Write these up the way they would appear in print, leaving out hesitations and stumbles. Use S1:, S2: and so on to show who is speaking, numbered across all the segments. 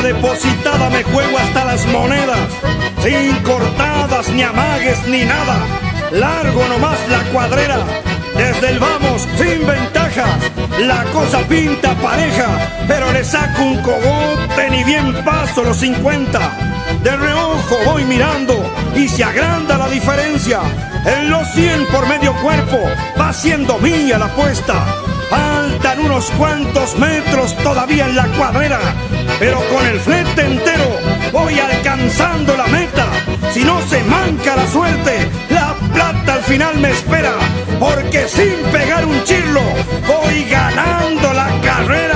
S1: Una depositada me juego hasta las monedas, sin cortadas, ni amagues, ni nada. Largo nomás la cuadrera, desde el vamos, sin ventajas. La cosa pinta pareja, pero le saco un cogote, ni bien paso los 50. De reojo voy mirando y se agranda la diferencia. En los 100 por medio cuerpo va siendo mía la apuesta. Faltan unos cuantos metros todavía en la cuadrera, pero con el flete entero voy alcanzando la meta. Si no se manca la suerte, la plata al final me espera, porque sin pegar un chirlo voy ganando la carrera.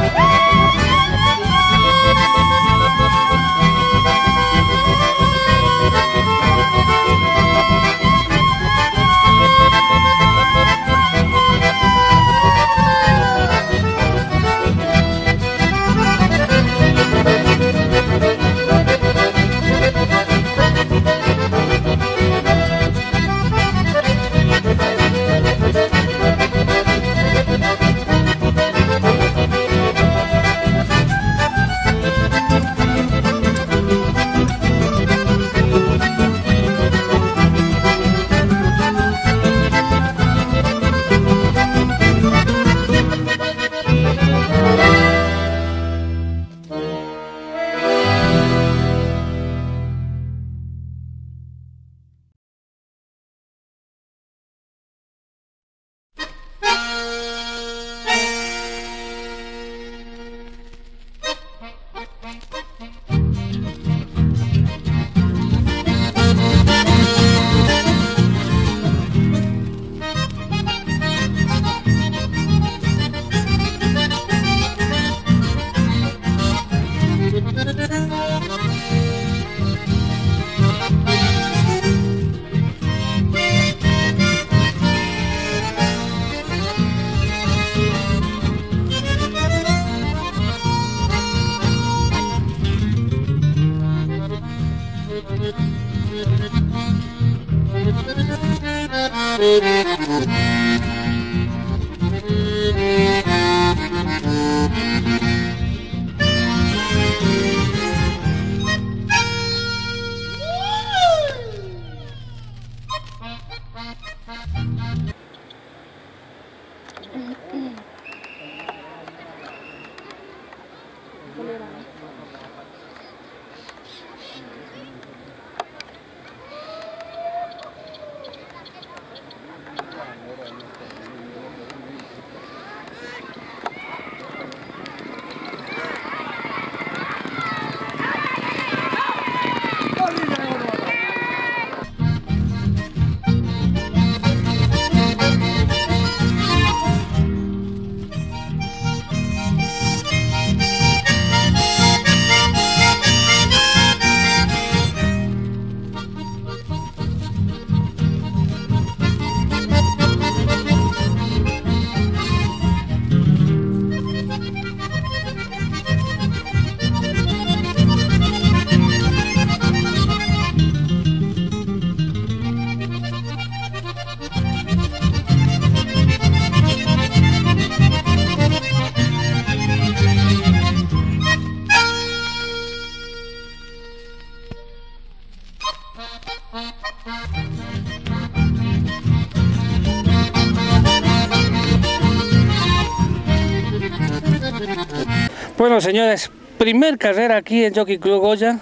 S2: Bueno, señores, primer carrera aquí en Jockey Club Goya.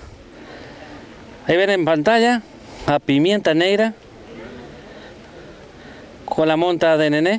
S2: Ahí ven en pantalla a Pimienta Negra con la monta de Nené,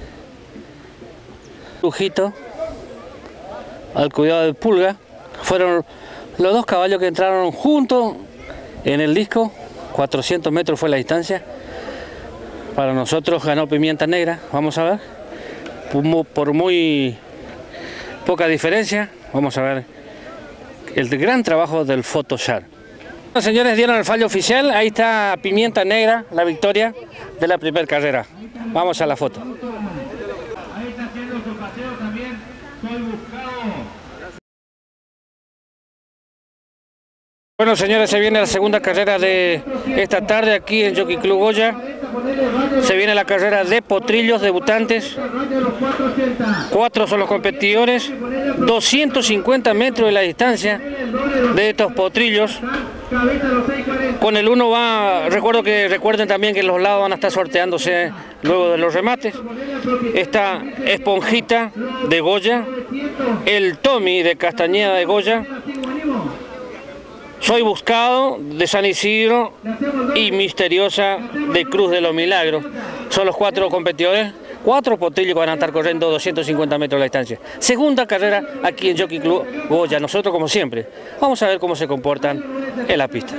S2: Lujito al cuidado del Pulga. Fueron los dos caballos que entraron juntos en el disco. 400 metros fue la distancia. Para nosotros ganó Pimienta Negra. Vamos a ver, por muy poca diferencia. Vamos a ver el gran trabajo del Photoshop. Los señores dieron el fallo oficial. Ahí está Pimienta Negra, la victoria de la primera carrera. Vamos a la foto.
S3: Ahí está haciendo su paseo también. Soy buscado.
S2: Bueno, señores, se viene la segunda carrera de esta tarde aquí en Jockey Club Goya. Se viene la carrera de potrillos debutantes. 4 son los competidores. 250 metros de la distancia de estos potrillos. Con el 1 va, recuerden también que los lados van a estar sorteándose luego de los remates. Esta Esponjita de Goya, el Tommy de Castañeda de Goya, Soy Buscado de San Isidro y Misteriosa de Cruz de los Milagros. Son los 4 competidores, 4 potrillos que van a estar corriendo 250 metros de la distancia. Segunda carrera aquí en Jockey Club Goya. Nosotros, como siempre, vamos a ver cómo se comportan en la pista.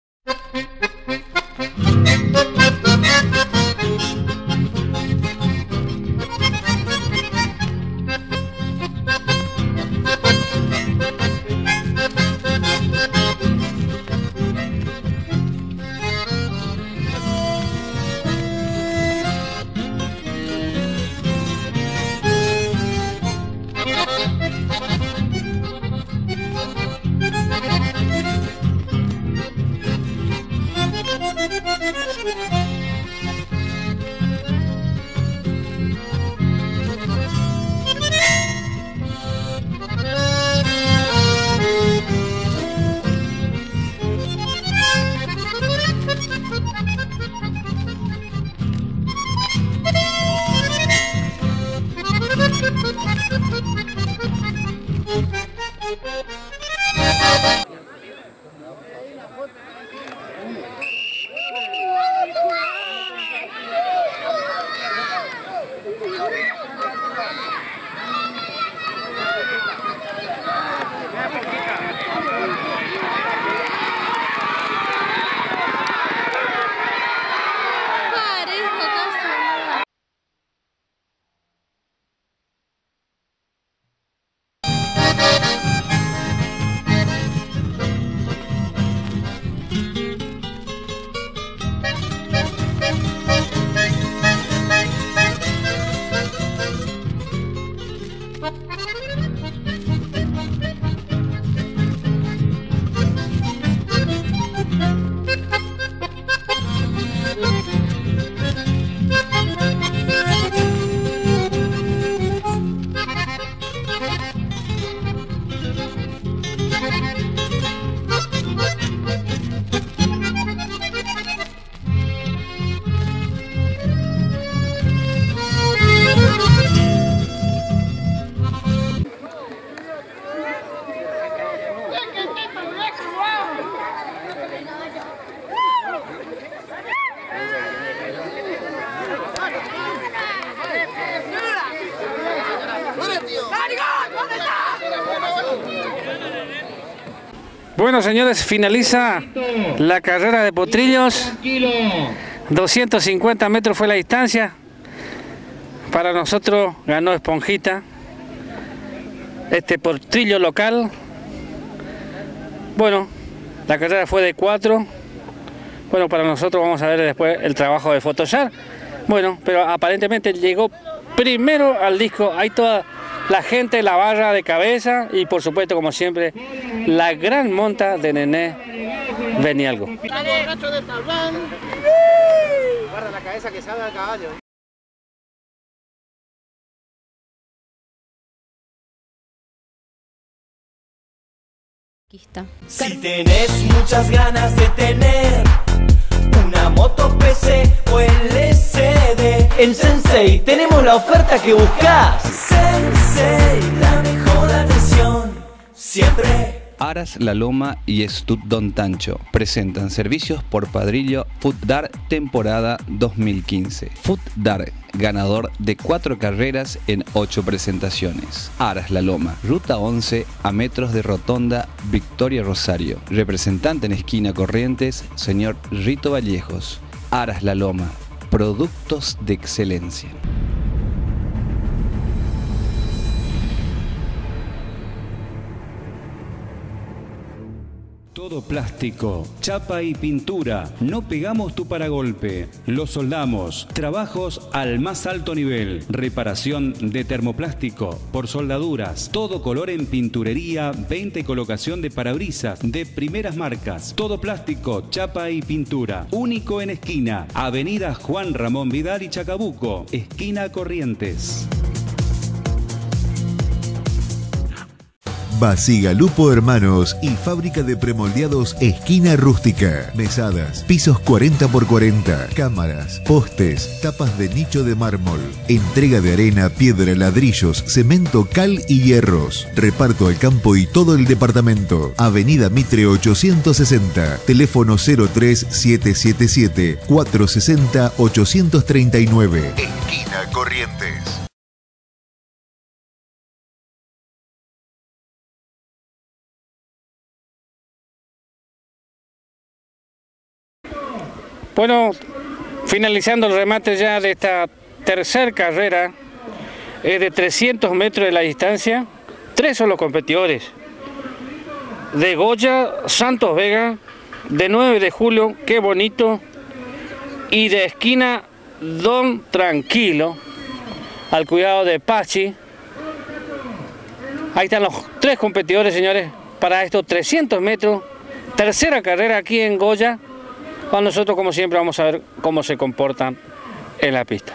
S2: Bueno, señores, finaliza la carrera de potrillos. 250 metros fue la distancia. Para nosotros ganó Esponjita, este potrillo local. Bueno, la carrera fue de 4. Bueno, para nosotros vamos a ver después el trabajo de Photoshop. Bueno, pero aparentemente llegó primero al disco. Hay toda la gente, la barra de cabeza y por supuesto, como siempre, la gran monta de Nené Benialgo.
S4: Guarda la cabeza que salga el caballo.
S5: Si tenés muchas ganas de tener una moto PC o LCD, en Sensei tenemos la oferta que buscás. Sensei, la mejor atención, siempre.
S6: Aras La Loma y Stud Don Tancho presentan servicios por Padrillo Foot Dart temporada 2015. Foot Dart, ganador de 4 carreras en 8 presentaciones. Aras La Loma, ruta 11 a metros de Rotonda Victoria Rosario. Representante en esquina Corrientes, señor Rito Vallejos. Aras La Loma, productos de excelencia.
S7: Todo plástico, chapa y pintura. No pegamos tu paragolpe. Lo soldamos. Trabajos al más alto nivel. Reparación de termoplástico por soldaduras. Todo color en pinturería, venta y colocación de parabrisas de primeras marcas. Todo plástico, chapa y pintura. Único en esquina. Avenida Juan Ramón Vidal y Chacabuco. Esquina Corrientes.
S8: Basigalupo Hermanos y fábrica de premoldeados esquina rústica. Mesadas, pisos 40x40, cámaras, postes, tapas de nicho de mármol. Entrega de arena, piedra, ladrillos, cemento, cal y hierros. Reparto al campo y todo el departamento. Avenida Mitre 860. Teléfono 03777 460 839. Esquina Corrientes.
S2: Bueno, finalizando el remate ya de esta tercera carrera, es de 300 metros de la distancia. 3 son los competidores: de Goya, Santos Vega, de 9 de julio, Qué Bonito, y de esquina Don Tranquilo, al cuidado de Pachi. Ahí están los 3 competidores, señores, para estos 300 metros, tercera carrera aquí en Goya. Nosotros, como siempre, vamos a ver cómo se comportan en la pista.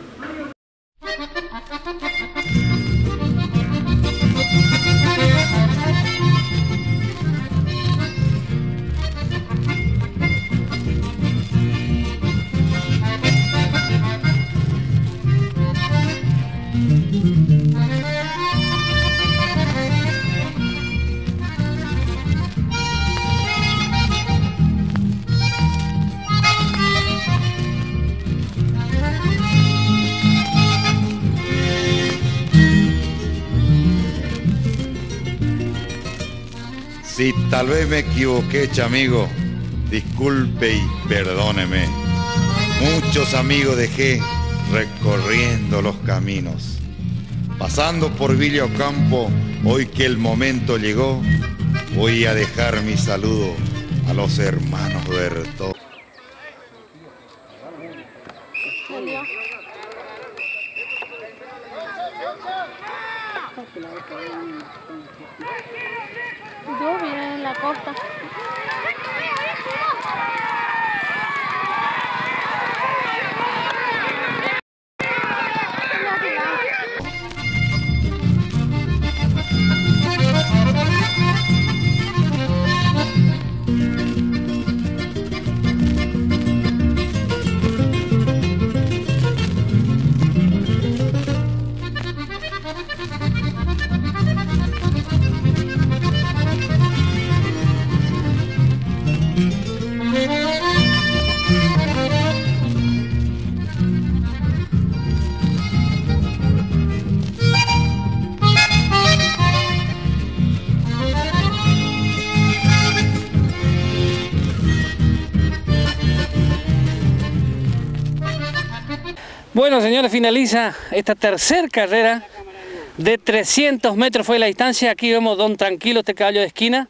S9: Si tal vez me equivoqué, chamigo, disculpe y perdóneme. Muchos amigos dejé recorriendo los caminos. Pasando por Villa Ocampo, hoy que el momento llegó, voy a dejar mi saludo a los hermanos Berto.
S10: Yo vine en la costa.
S2: Bueno, señores, finaliza esta tercera carrera de 300 metros fue la distancia. Aquí vemos Don Tranquilo, este caballo de esquina,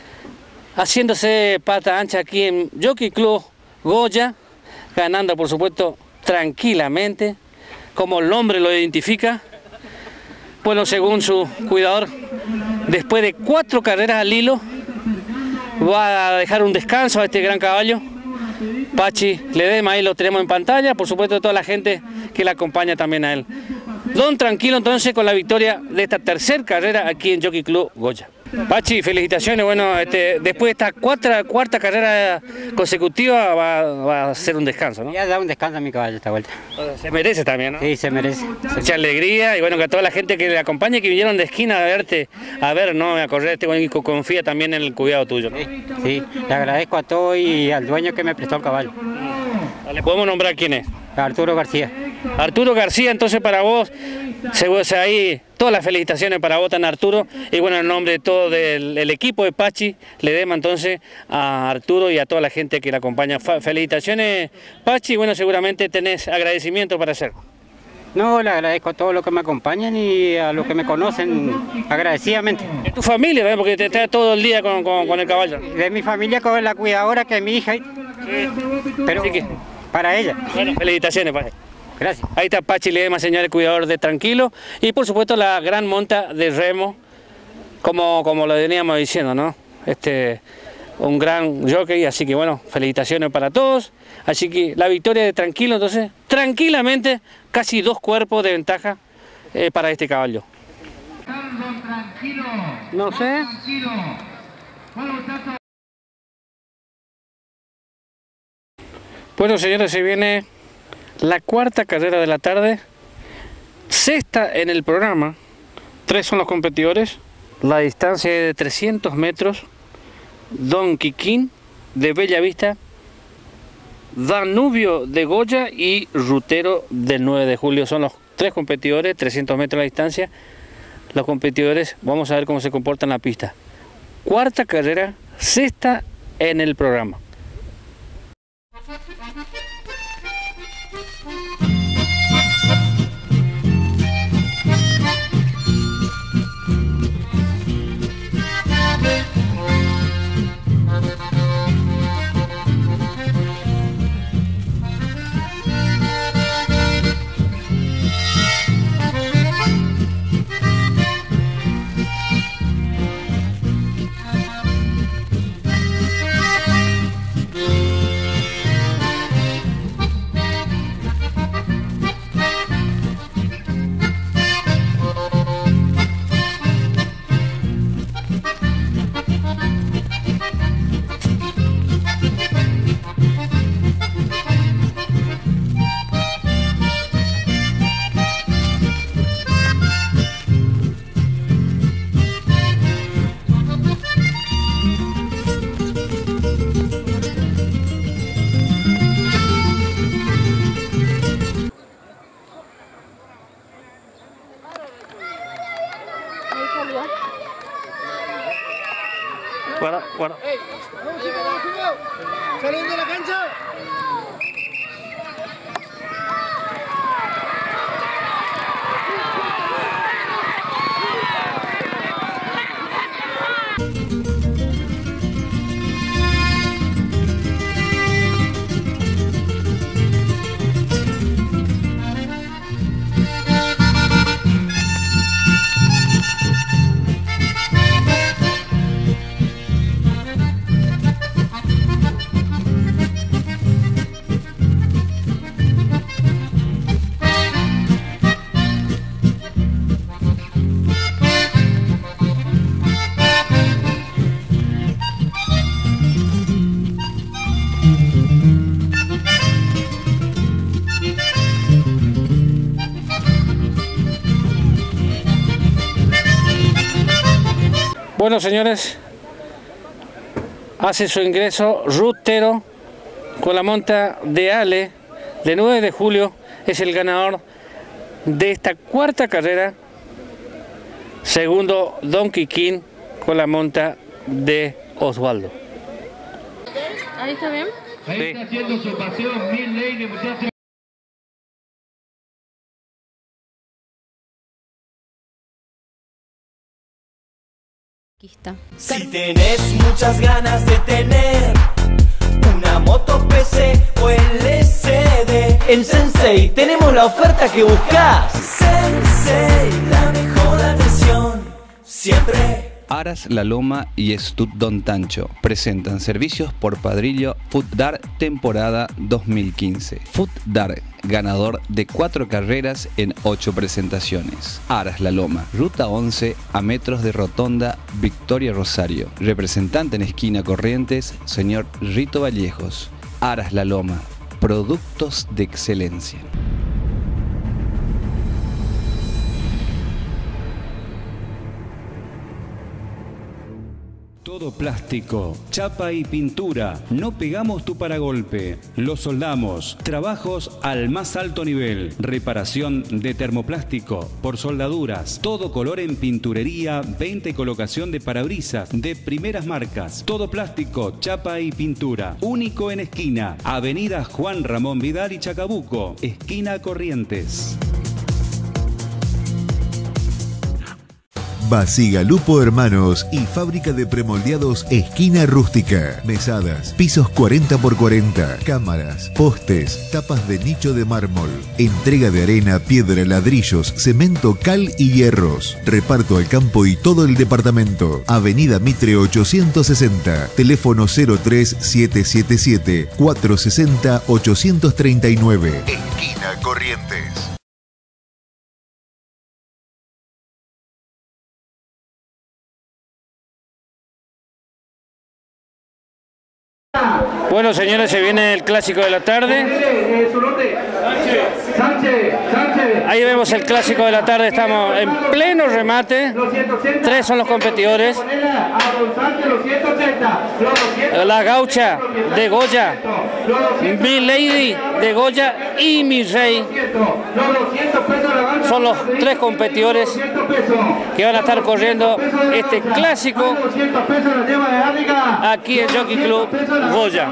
S2: haciéndose pata ancha aquí en Jockey Club Goya, ganando por supuesto tranquilamente, como el nombre lo identifica. Bueno, según su cuidador, después de 4 carreras al hilo, va a dejar un descanso a este gran caballo. Pachi Ledema, ahí lo tenemos en pantalla, por supuesto toda la gente que le acompaña también a él. Don Tranquilo entonces con la victoria de esta tercera carrera aquí en Jockey Club Goya. Pachi, felicitaciones. Bueno, después de esta cuarta carrera consecutiva va a ser un descanso, ¿no?
S11: Ya da un descanso a mi caballo esta vuelta.
S2: Se merece también, ¿no?
S11: Sí, se merece.
S2: Mucha alegría y bueno, que a toda la gente que le acompaña, que vinieron de esquina a verte, a ver, ¿no? A correr este buen, confía también en el cuidado tuyo, ¿no?
S11: Sí, le agradezco a todos y al dueño que me prestó el caballo.
S2: ¿Le podemos nombrar quién es?
S11: Arturo García.
S2: Arturo García, entonces para vos, ahí todas las felicitaciones para vos, tan Arturo, y bueno, en nombre de todo el equipo de Pachi Ledema, entonces a Arturo y a toda la gente que le acompaña. Felicitaciones, Pachi, bueno, seguramente tenés agradecimiento para hacer.
S11: No, le agradezco a todos los que me acompañan y a los que me conocen agradecidamente.
S2: ¿Es tu familia también? Porque te está todo el día con el caballo.
S11: De mi familia con la cuidadora que es mi hija, pero
S2: Así que,
S11: para ella.
S2: bueno, felicitaciones, padre.
S11: Gracias.
S2: Ahí está Pachi Ledesma, señor el cuidador de Tranquilo. Y por supuesto la gran monta de remo, como lo veníamos diciendo, ¿no? Un gran jockey, así que bueno, felicitaciones para todos. Así que la victoria de Tranquilo, entonces, tranquilamente, casi 2 cuerpos de ventaja para este caballo. No sé. Bueno, señores, se viene la 4ª carrera de la tarde, 6ª en el programa. 3 son los competidores. La distancia es de 300 metros. Don Quiquín de Bella Vista, Danubio de Goya y Rutero del 9 de julio. Son los 3 competidores, 300 metros la distancia. Los competidores, vamos a ver cómo se comporta en la pista. 4ª carrera, 6ª en el programa. Guarda.
S4: ¡Salen de la cancha!
S2: Bueno, señores, hace su ingreso Rutero con la monta de Ale de 9 de julio. Es el ganador de esta 4ª carrera. Segundo, Don Quiquín con la monta de Osvaldo.
S10: Ahí está bien.
S3: Ahí está haciendo su paseo Mil Lane, muchachos.
S5: Si tenés muchas ganas de tener una moto PC o LCD, en Sensei tenemos la oferta que buscas. Sensei, la mejor atención, siempre.
S6: Aras La Loma y Stud Don Tancho presentan servicios por Padrillo FUTDAR temporada 2015. FUTDAR, ganador de 4 carreras en 8 presentaciones. Aras La Loma, ruta 11 a metros de Rotonda, Victoria Rosario. Representante en esquina Corrientes, señor Rito Vallejos. Aras La Loma, productos de excelencia.
S7: Todo plástico, chapa y pintura. No pegamos tu paragolpe. Lo soldamos. Trabajos al más alto nivel. Reparación de termoplástico por soldaduras. Todo color en pinturería, venta y colocación de parabrisas de primeras marcas. Todo plástico, chapa y pintura. Único en esquina. Avenida Juan Ramón Vidal y Chacabuco. Esquina Corrientes.
S8: Basigalupo Hermanos y Fábrica de Premoldeados Esquina Rústica. Mesadas, pisos 40x40, cámaras, postes, tapas de nicho de mármol. Entrega de arena, piedra, ladrillos, cemento, cal y hierros. Reparto al campo y todo el departamento. Avenida Mitre 860. Teléfono 03777 460 839. Esquina Corrientes.
S2: Bueno, señores, se viene el clásico de la tarde. Ahí vemos el clásico de la tarde, estamos en pleno remate. 3 son los competidores. La Gaucha de Goya, Mi Lady de Goya y Mi Rey. Son los 3 competidores que van a estar corriendo este clásico aquí en Jockey Club Goya.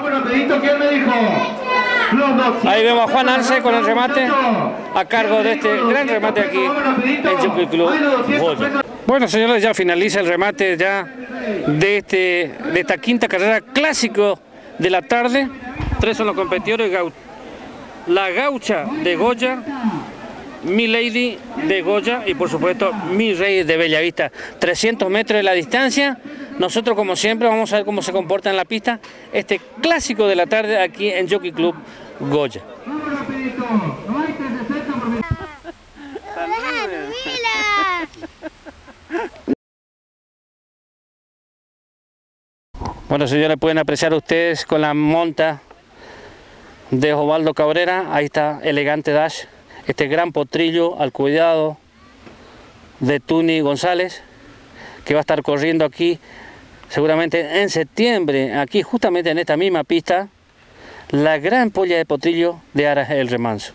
S2: Ahí vemos a Juan Arce con el remate a cargo de este gran remate aquí en Jockey Club Goya. Bueno, señores, ya finaliza el remate ya de esta quinta carrera clásico de la tarde. 3 son los competidores: la Gaucha de Goya, Mi Lady de Goya y por supuesto Mi Rey de Bellavista. 300 metros de la distancia. Nosotros, como siempre, vamos a ver cómo se comporta en la pista este clásico de la tarde aquí en Jockey Club Goya. Bueno, señores, pueden apreciar ustedes con la monta de Osvaldo Cabrera. Ahí está Elegante Dash, este gran potrillo al cuidado de Tuni González, que va a estar corriendo aquí seguramente en septiembre, aquí justamente en esta misma pista, la gran polla de potrillo de Aras el Remanso.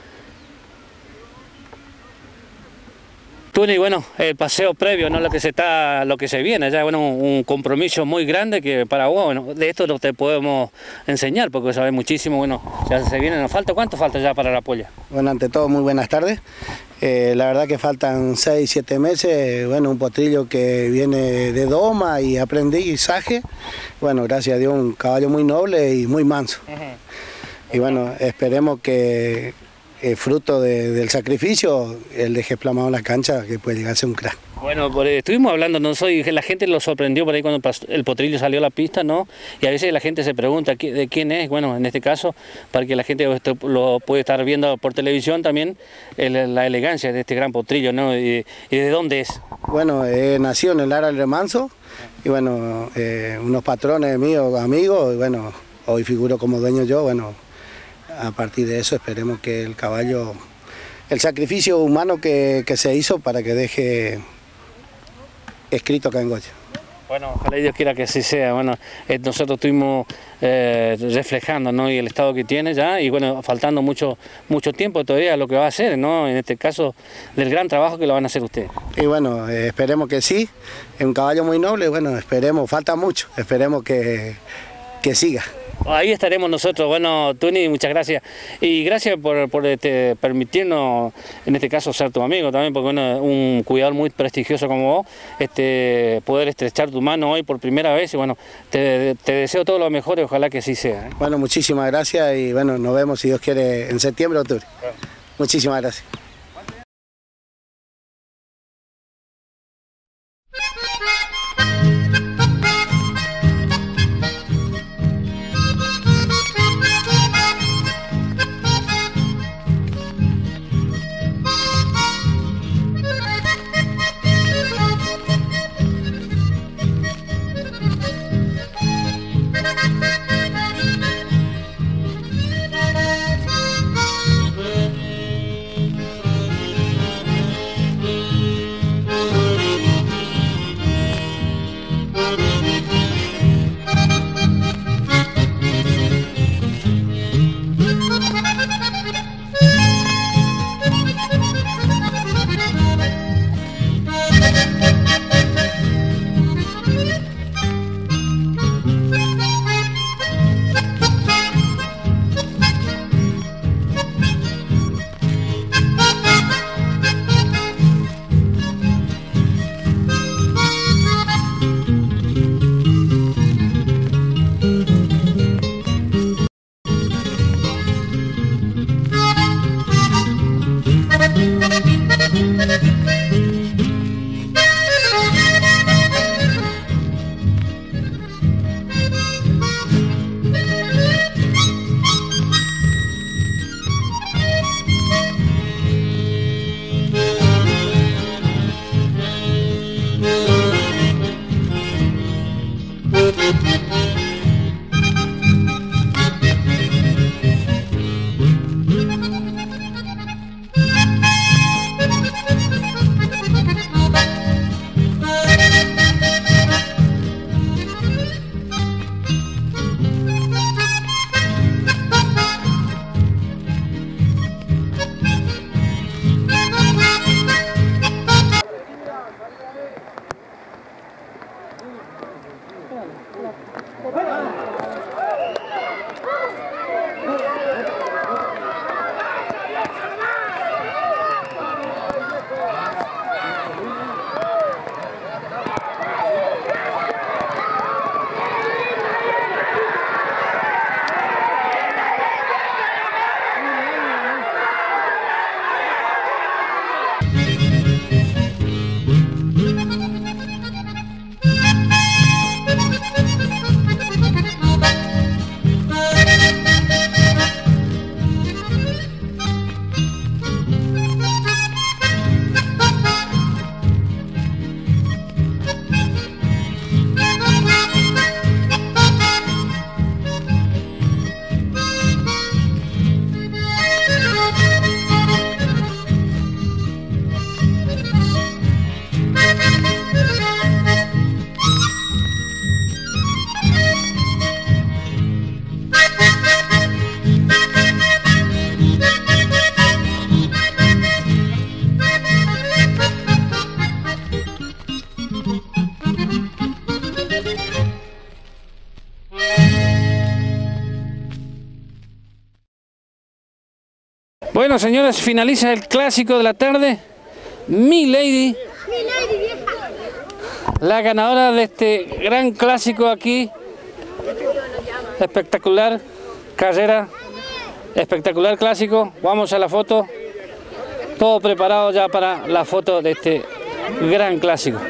S2: Tuni, bueno, el paseo previo, no lo que se viene, ya bueno, un compromiso muy grande que para vos, bueno, de esto no te podemos enseñar porque sabes muchísimo, bueno, ya se viene, nos falta, ¿cuánto falta ya para la polla?
S12: Bueno, ante todo, muy buenas tardes. La verdad que faltan 6, 7 meses, bueno, un potrillo que viene de doma y aprendizaje, bueno, gracias a Dios, un caballo muy noble y muy manso. Y bueno, esperemos que fruto del sacrificio, él deje plamado en la cancha, que puede llegar a ser un crack. Bueno, estuvimos hablando, ¿no? La gente lo sorprendió por ahí cuando el potrillo salió a la pista, ¿no? Y a veces la gente se pregunta de quién es. Bueno, en este caso, para que la gente lo puede estar viendo por televisión también, la elegancia de este gran potrillo, ¿no? Y de dónde es. Bueno, nació en el Aras del Remanso, y bueno, unos patrones míos, amigos, y bueno, hoy figuro como dueño yo, bueno, a partir de eso esperemos que el caballo, el sacrificio humano que se hizo para que deje escrito acá en Goya. Bueno, ojalá Dios quiera que así sea. Bueno, nosotros estuvimos reflejando, ¿no? Y el estado que tiene ya, y bueno, faltando mucho tiempo todavía a lo que va a hacer, ¿no? En este caso, del gran trabajo que lo van a hacer ustedes. Y bueno, esperemos que sí, es un caballo muy noble, bueno, esperemos, falta mucho, esperemos que siga. Ahí estaremos nosotros. Bueno, Tuni, muchas gracias. Y gracias por permitirnos, en este caso, ser tu amigo también, porque bueno, un cuidador muy prestigioso como vos, poder estrechar tu mano hoy por primera vez. Y bueno, te deseo todo lo mejor y ojalá que así sea, ¿eh? Bueno, muchísimas gracias y bueno, nos vemos, si Dios quiere, en septiembre o octubre. Claro. Muchísimas gracias.
S2: Bueno, señores, finaliza el clásico de la tarde. Mi Lady, la ganadora de este gran clásico aquí. Espectacular carrera, espectacular clásico. Vamos a la foto. Todo preparado ya para la foto de este gran clásico.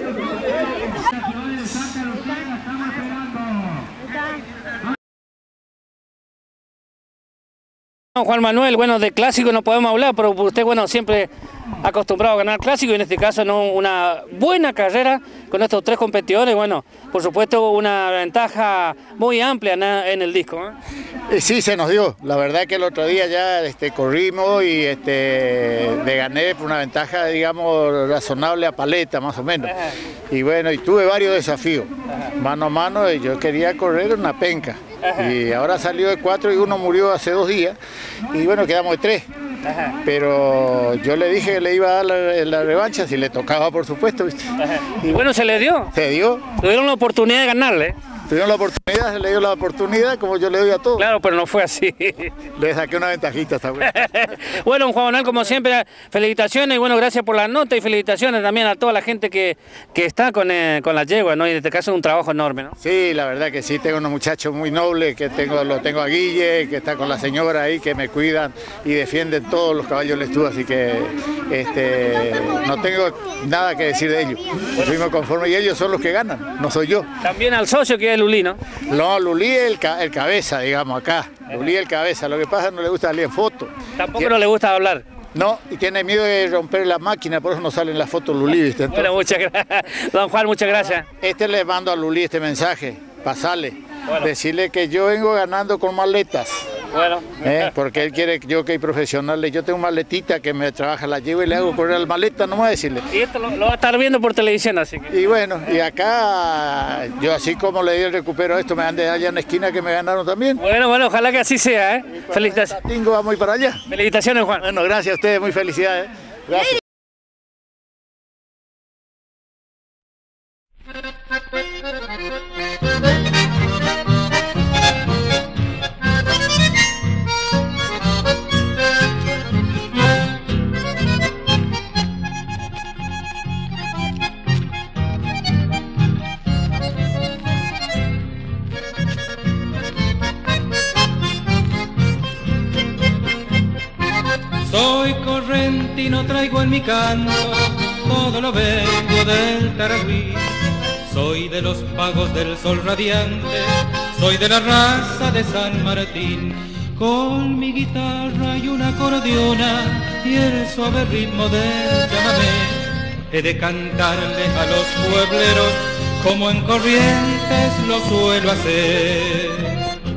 S2: Juan Manuel, bueno, de clásico no podemos hablar, pero usted, bueno, siempre acostumbrado a ganar clásico y en este caso no, una buena carrera con estos tres competidores, bueno, por supuesto una ventaja muy amplia en el disco, ¿eh?
S13: Sí, se nos dio, la verdad que el otro día ya corrimos y le gané por una ventaja, digamos, razonable a paleta, más o menos. Y bueno, y tuve varios desafíos, mano a mano, y yo quería correr una penca. Y ahora salió de 4 y uno murió hace 2 días, y bueno, quedamos de 3. Pero yo le dije que le iba a dar la revancha si le tocaba, por supuesto, ¿viste?
S2: Y bueno, se le dio.
S13: Se dio.
S2: Tuvieron la oportunidad de ganarle.
S13: Tuvieron la oportunidad, se le dio la oportunidad, como yo le doy a todos.
S2: Claro, pero no fue así.
S13: Le saqué una ventajita esta vez.
S2: Bueno, Juan Manuel, como siempre, felicitaciones y bueno, gracias por la nota y felicitaciones también a toda la gente que está con la yegua, ¿no? Y en este caso es un trabajo enorme, ¿no?
S13: Sí, la verdad que sí, tengo unos muchachos muy nobles, lo tengo a Guille, que está con la señora ahí, que me cuidan y defienden todos los caballos del así que no tengo nada que decir de ellos. Fuimos conformes y ellos son los que ganan, no soy yo.
S2: También al socio que es Lulí, ¿no?
S13: No, Lulí es el cabeza, digamos, acá. Lulí es el cabeza, lo que pasa es que no le gusta salir en foto.
S2: Tampoco no le gusta hablar.
S13: No, y tiene miedo de romper la máquina, por eso no salen las fotos Lulí, ¿viste? Entonces,
S2: bueno, muchas gracias. Don Juan, muchas gracias.
S13: Le mando a Lulí este mensaje, pasarle, decirle que yo vengo ganando con maletas.
S2: Bueno.
S13: Porque él quiere que yo que soy profesional, yo tengo maletita que me trabaja, la llevo y le hago correr la maleta, no me va a decirle.
S2: Y esto lo va a estar viendo por televisión, así que...
S13: Y bueno, y acá, yo así como le di el recupero a esto, me andé allá en la esquina que me ganaron también.
S2: Bueno, ojalá que así sea, ¿eh? Felicitaciones.
S13: Tatingo, vamos a ir para allá.
S2: Felicitaciones, Juan.
S13: Bueno, gracias a ustedes, muy felicidades. Gracias.
S14: Soy correntino, traigo en mi canto todo lo bello del Taragüí. Soy de los pagos del sol radiante, soy de la raza de San Martín. Con mi guitarra y una acordeona y el suave ritmo del chamamé, he de cantarle a los puebleros como en Corrientes lo suelo hacer.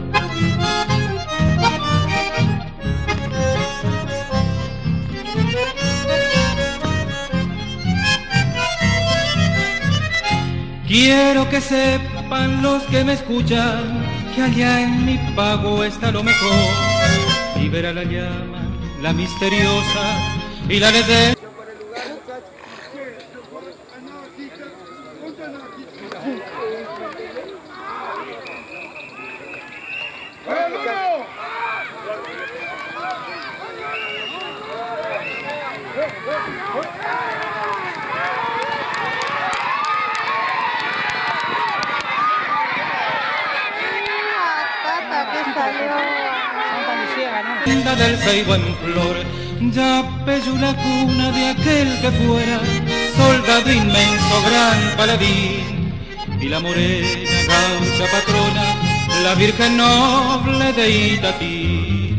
S14: Quiero que sepan los que me escuchan que allá en mi pago está lo mejor. Libera la llama, la misteriosa y la de... del ceibo en flor, ya pelló la cuna de aquel que fuera soldado inmenso, gran paladín, y la morena gaucha patrona, la virgen noble de Itatí.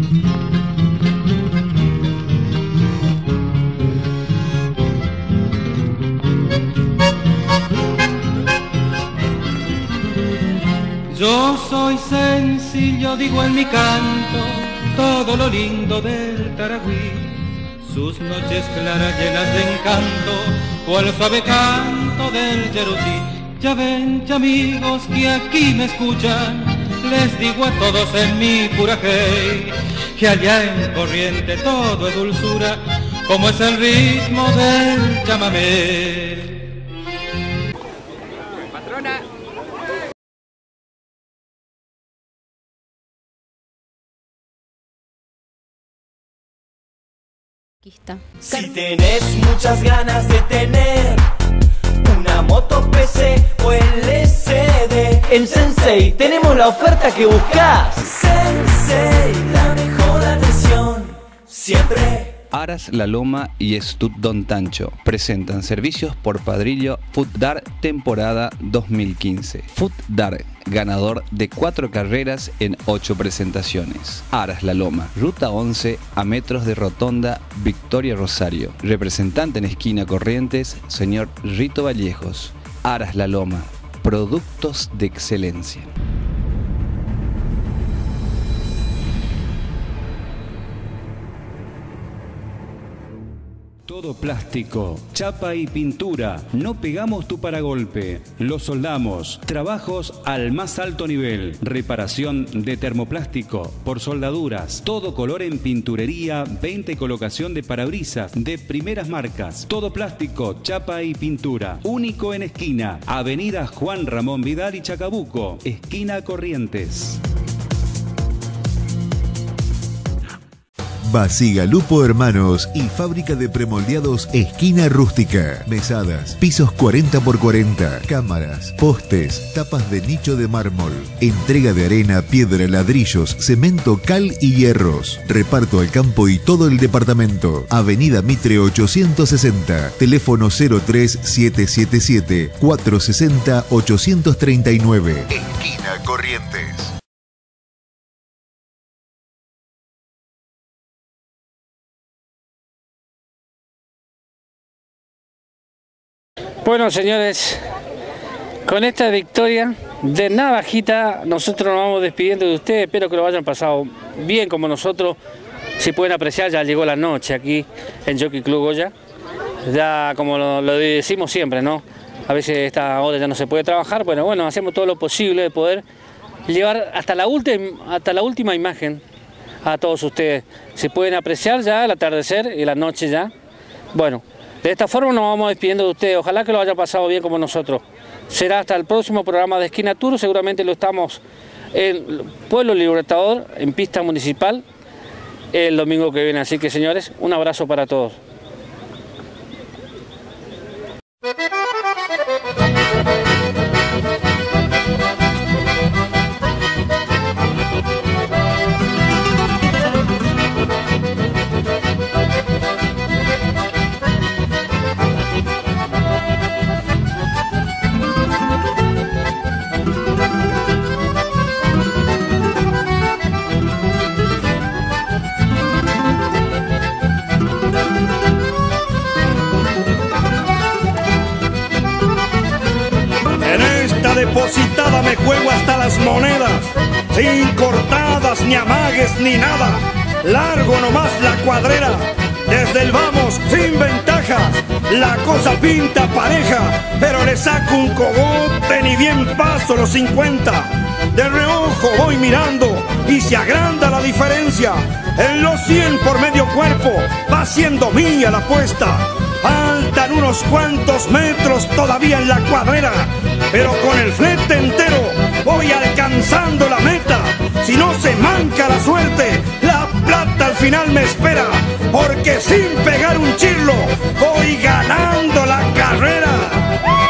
S14: Yo soy sencillo, digo en mi canto, todo lo lindo del Taragüí, sus noches claras llenas de encanto, o el suave canto del Yerutí. Ya ven, ya amigos que aquí me escuchan, les digo a todos en mi pura hey, que allá en Corriente todo es dulzura, como es el ritmo del chamamé.
S5: Si tenés muchas ganas de tener una moto PC o LCD, en Sensei tenemos la oferta que buscás. Sensei, la mejor atención, siempre.
S6: Aras La Loma y Stud Don Tancho presentan servicios por Padrillo FUTDAR temporada 2015. FUTDAR, ganador de 4 carreras en 8 presentaciones. Aras La Loma, ruta 11 a metros de Rotonda Victoria Rosario. Representante en esquina Corrientes, señor Rito Vallejos. Aras La Loma, productos de excelencia.
S7: Todo plástico, chapa y pintura. No pegamos tu paragolpe. Lo soldamos. Trabajos al más alto nivel. Reparación de termoplástico por soldaduras. Todo color en pinturería, venta y colocación de parabrisas de primeras marcas. Todo plástico, chapa y pintura. Único en esquina. Avenida Juan Ramón Vidal y Chacabuco. Esquina Corrientes.
S8: Basigalupo Hermanos y fábrica de premoldeados esquina rústica. Mesadas, pisos 40x40, cámaras, postes, tapas de nicho de mármol. Entrega de arena, piedra, ladrillos, cemento, cal y hierros. Reparto al campo y todo el departamento. Avenida Mitre 860. Teléfono 03777 460 839. Esquina Corrientes.
S2: Bueno, señores, con esta victoria de Navajita, nosotros nos vamos despidiendo de ustedes. Espero que lo hayan pasado bien como nosotros. Si pueden apreciar, ya llegó la noche aquí en Jockey Club Goya. Ya como lo decimos siempre, ¿no? A veces a esta hora ya no se puede trabajar. Bueno, hacemos todo lo posible de poder llevar hasta la última imagen a todos ustedes. Si pueden apreciar ya el atardecer y la noche ya. Bueno. De esta forma nos vamos despidiendo de ustedes. Ojalá que lo haya pasado bien como nosotros. Será hasta el próximo programa de Esquina Tour. Seguramente lo estamos en Pueblo Libertador, en pista municipal, el domingo que viene. Así que, señores, un abrazo para todos.
S1: Depositada me juego hasta las monedas, sin cortadas ni amagues ni nada. Largo nomás la cuadrera, desde el vamos sin ventajas. La cosa pinta pareja, pero le saco un cogote ni bien paso los 50. De reojo voy mirando y se agranda la diferencia. En los 100 por medio cuerpo va siendo mía la apuesta. Faltan unos cuantos metros todavía en la cuadrera, pero con el flete entero voy alcanzando la meta. Si no se manca la suerte, la plata al final me espera, porque sin pegar un chirlo voy ganando la carrera.